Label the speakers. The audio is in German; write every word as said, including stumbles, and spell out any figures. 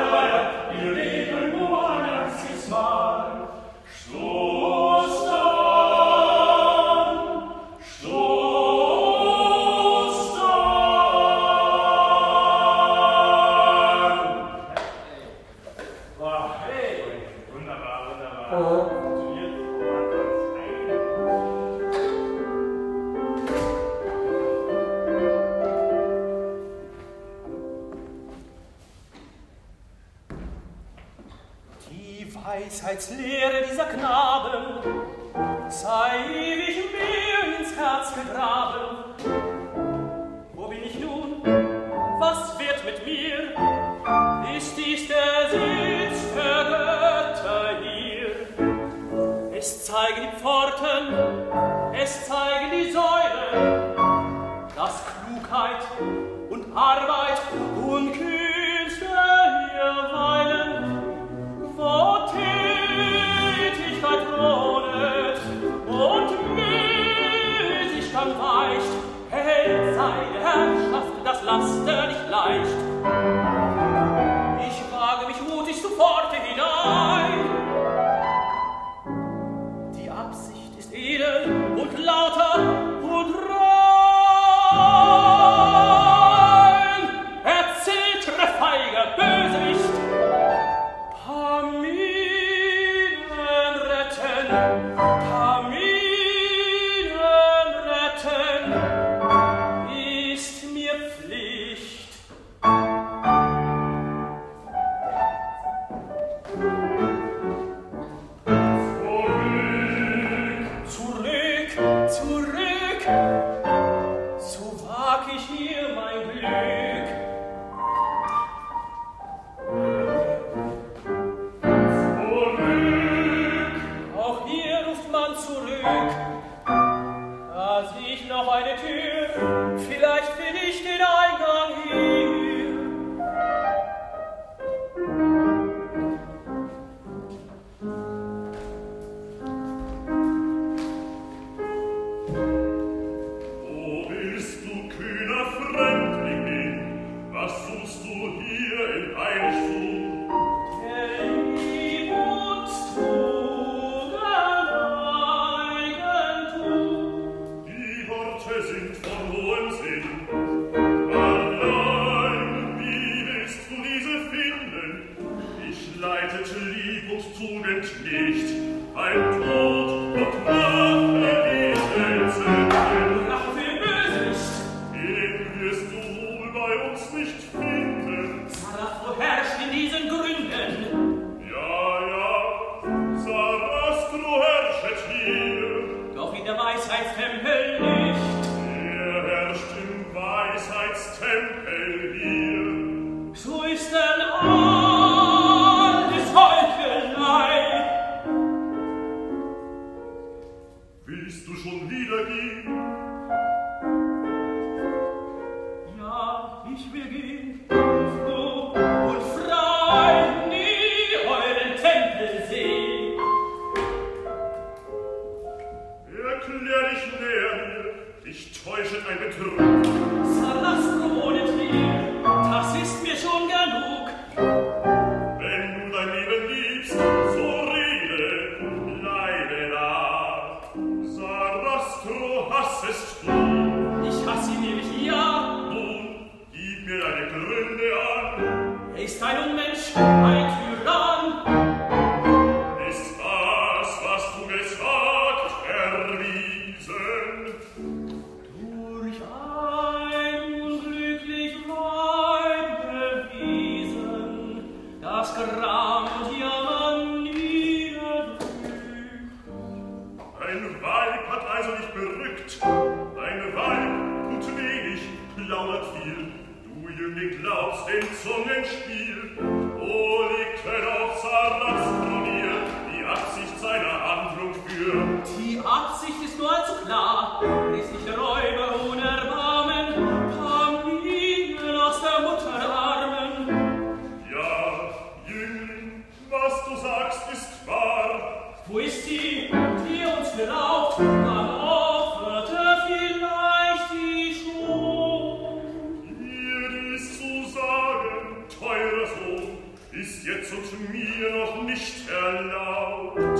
Speaker 1: Weisheitslehre dieser Knaben sei ewig mir ins Herz gegraben. Wo bin ich nun? Was wird mit mir? Ist dies der Sitz der Götter hier? Es zeigen die Pforten, es zeigen die Säulen, dass Klugheit und Arbeit und Künste hier weilen. Wo Tätigkeit wohnet und Müßig dann weicht, hält seine Herrschaft das Laster nicht leicht. Ich wage mich mutig sofort hinein. Die Absicht ist edel und lauter und rein. Erzählt feiger Bösewicht, Taminen retten, Taminen retten, ist mir Pflicht. Zurück, zurück, zurück, so wag ich hier mein Glück. Zurück, da sehe ich noch eine Tür, vielleicht finde ich den Eingang hier.
Speaker 2: Wo bist du, kühner Fremdling? Was suchst du hier in Heiligtum?
Speaker 1: Der Lieb uns tut
Speaker 2: sind von hohem Sinn. Allein, wie willst du diese finden? Dich leitet Lieb und Tugend nicht. Ein Tod und Rache widersetzt.
Speaker 1: Rache für den Bösewicht.
Speaker 2: Den wirst du wohl bei uns nicht finden.
Speaker 1: Sarastro herrscht in diesen Gründen.
Speaker 2: Ja, ja, Sarastro herrschet hier.
Speaker 1: Doch in der Weisheitstempel nicht.
Speaker 2: Weisheitstempel hier.
Speaker 1: So ist denn alles Heuchelei.
Speaker 2: Willst du schon wieder gehen?
Speaker 1: Ja, ich will gehen, froh und frei, nie euren Tempel sehen.
Speaker 2: Erklär dich näher mir, dich täuschet ein Betrug.
Speaker 1: Sarastro wohnet hier, das ist mir schon genug.
Speaker 2: Wenn du dein Leben liebst, so rede, bleibe da. Sarastro hassest du.
Speaker 1: Ich hasse ihn nämlich, ja.
Speaker 2: Nun, gib mir deine Gründe an.
Speaker 1: Er ist ein Unmensch, ein Tyrann.
Speaker 2: Ist das, was du gesagt, erwiesen?
Speaker 1: Durch ein unglücklich Weib bewiesen, das Gram und Jammer niederdrückt.
Speaker 2: Ein Weib hat also dich berückt. Ein Weib tut wenig, plaudert viel. Du Jüngling glaubst dem Zungenspiel. Wo liegt denn auf Sarastro dir die Absicht seiner Handlung für?
Speaker 1: Die Absicht ist nur allzu klar. Er ist nicht Räuber ohne Erbarmen, Taminen aus der Mutter Armen.
Speaker 2: Ja, Jüngling, was du sagst, ist wahr.
Speaker 1: Wo ist sie, die uns geraubt? Man opferte vielleicht die schon.
Speaker 2: Dir dies zu sagen, teurer Sohn, ist jetzt und mir noch nicht erlaubt.